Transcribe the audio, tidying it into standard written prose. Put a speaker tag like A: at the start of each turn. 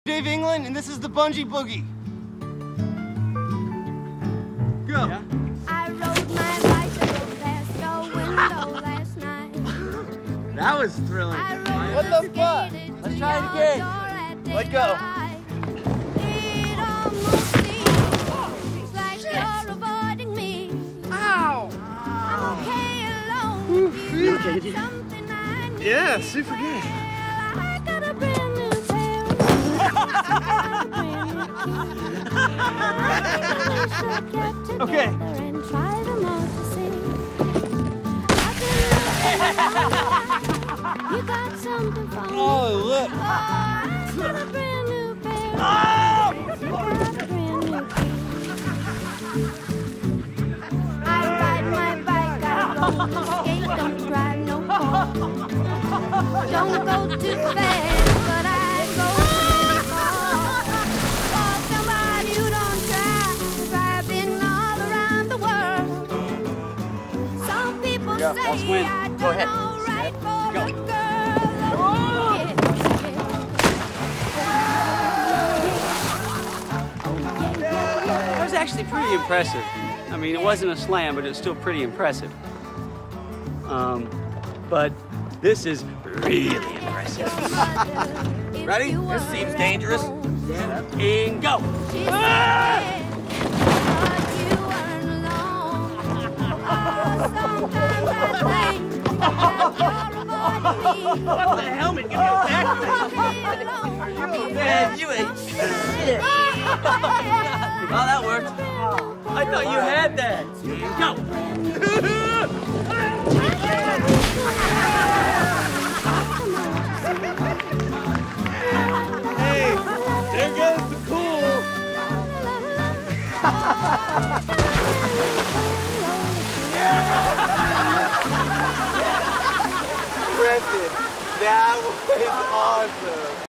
A: Dave England, and this is the Bungee Boogie. Go. Yeah.
B: I rode my bicycle past your window last night.
A: That was thrilling.
B: What the fuck?
A: Let's try it again. Let go.
B: It almost seems like you're avoiding me.
A: Ow!
B: I'm okay alone. You got something I need.
A: Yeah, super good.
B: I got a brand new pair of shoes.
A: Okay.
B: And try them all to see. You got something for me.
A: Oh, look.
B: Oh, I got a brand new pair.
A: Oh!
B: You got a brand new key. I ride my bike, I roller skate, don't drive no car. Don't go too fast, but I go too far. For somebody who don't drive, I've been all around the world. Some people say
A: let's win.
B: I
A: Go
B: don't
A: ahead.
B: know right for
A: Go.
B: a girl.
C: That was actually pretty impressive. I mean, it wasn't a slam, but it's still pretty impressive. But this is really impressive.
A: Ready? This seems dangerous.
C: And go!
B: What
C: the helmet? Give me a
A: Man, you ain't shit.
C: Oh, that worked. I thought you had that. Go!
A: Hey, there goes the pool. Impressive. That was awesome.